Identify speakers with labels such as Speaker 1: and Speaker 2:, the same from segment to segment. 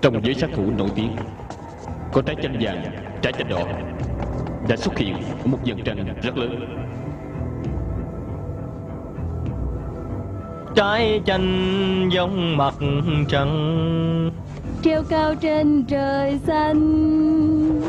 Speaker 1: trong giới sát thủ nổi tiếng có trái chanh vàng, trái chanh đỏ đã xuất hiện ở một vầng trăng rất lớn.
Speaker 2: Trái chanh giống mặt trăng
Speaker 3: treo cao trên trời xanh.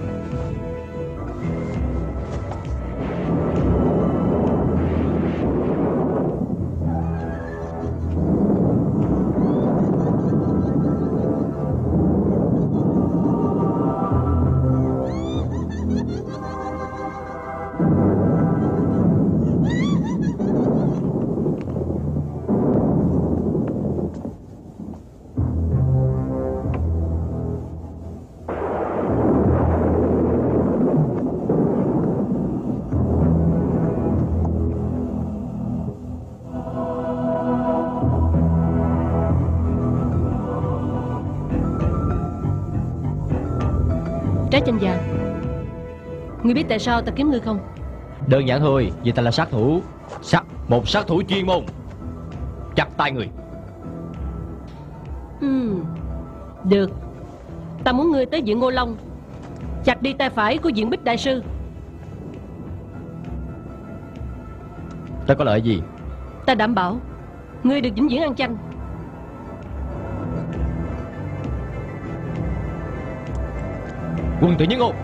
Speaker 4: Trái chanh vàng. Ngươi biết tại sao ta kiếm ngươi không?
Speaker 2: Đơn giản thôi, vì ta là sát thủ. Một sát thủ chuyên môn chặt tay người.
Speaker 4: Được. Ta muốn ngươi tới viện Ngô Long, chặt đi tay phải của Diện Bích đại sư.
Speaker 2: Ta có lợi gì?
Speaker 4: Ta đảm bảo ngươi được vĩnh viễn ăn chanh.
Speaker 2: Quân tử nhất ngôn.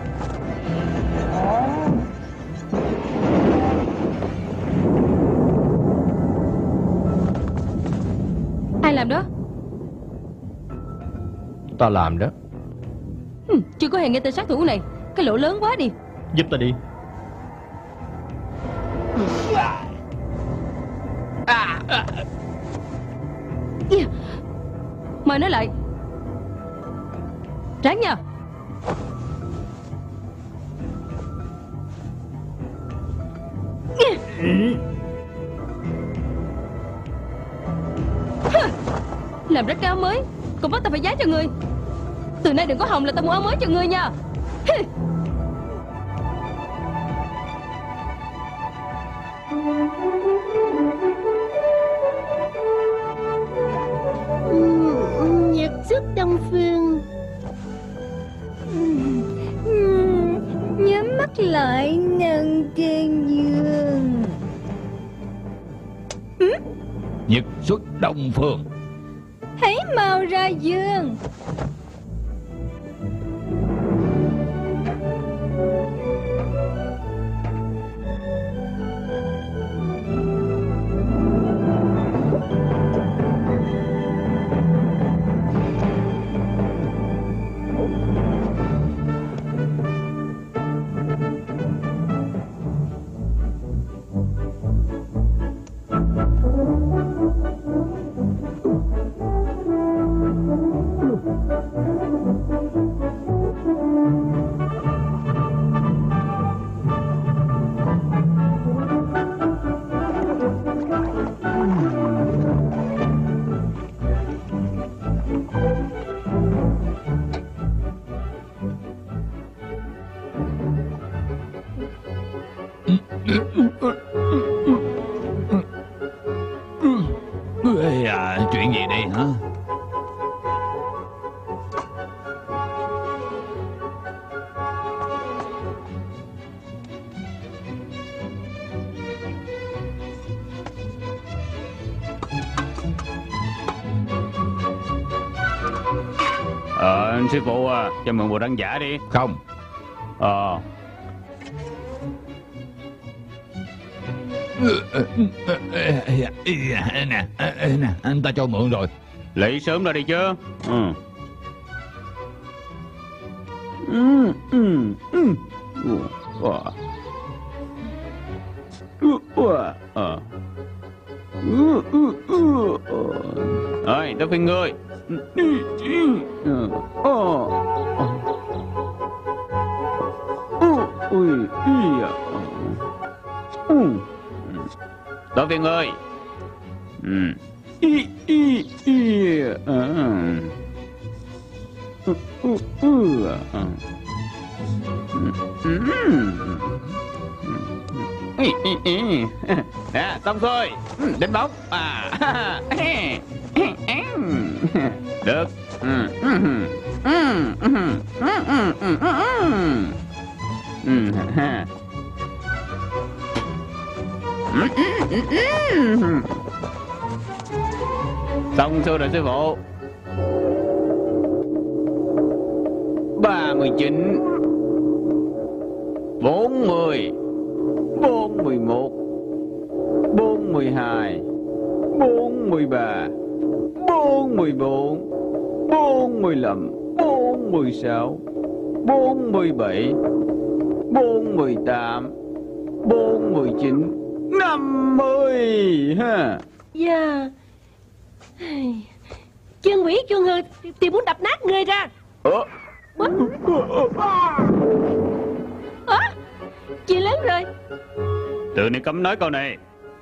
Speaker 3: Ai làm đó?
Speaker 2: Ta làm đó.
Speaker 3: Chưa có hề nghe tên sát thủ này. Cái lỗ lớn quá đi.
Speaker 2: Giúp ta đi.
Speaker 3: Mời nói lại. Ráng nha. Làm rất cái áo mới, còn bắt ta phải giá cho ngươi. Từ nay đừng có hòng là ta mua áo mới cho ngươi nha.
Speaker 5: Nhật xuất Đông Phương. Nhắm mắt lại nâng trên giường.
Speaker 6: Nhật xuất Đông Phương.
Speaker 5: Hãy mau ra giường.
Speaker 6: Chuyện gì đây hả?
Speaker 1: Sư phụ cho mượn bộ đăng giả đi.
Speaker 6: Không. Nè, anh ta cho mượn rồi.
Speaker 1: Lấy sớm ra đi chứ. Rồi, tới phiên ngươi. Tới phiên ngươi. Xong rồi. Đánh bóng. Được. Xong xuôi rồi sư phụ. 39 40 41 42 43 44 45 46 47 48 49 50 ha.
Speaker 4: Dạ. Chân quỷ chuông hư thì muốn đập nát ngươi ra.
Speaker 3: Chuyện lớn rồi.
Speaker 1: Từ này cấm nói câu này.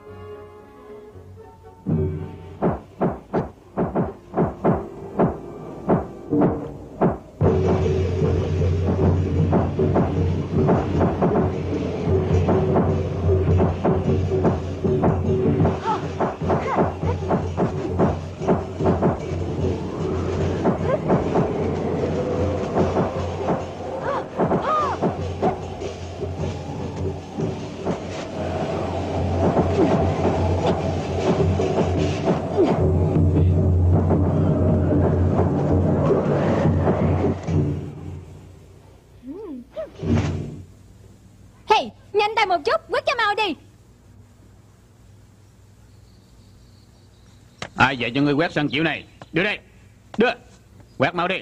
Speaker 3: Hey, nhanh tay một chút, quét cho mau đi.
Speaker 1: Ai dạy cho ngươi quét sân kiểu này? Đưa đây. Đưa. Quét mau đi.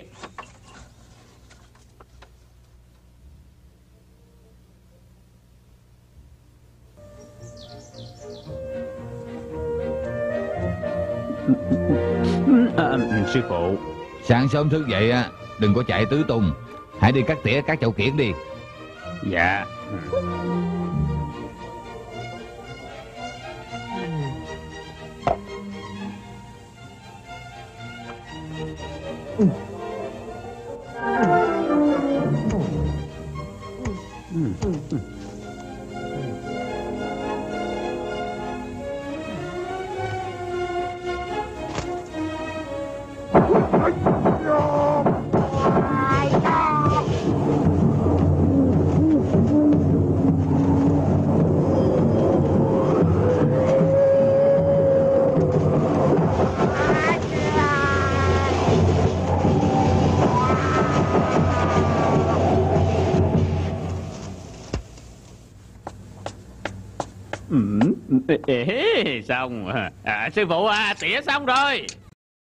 Speaker 1: Sư phụ.
Speaker 6: Sáng sớm thức dậy á, đừng có chạy tứ tung. Hãy đi cắt tỉa các chậu kiển đi.
Speaker 1: Dạ. Xong. Sư phụ tỉa xong rồi.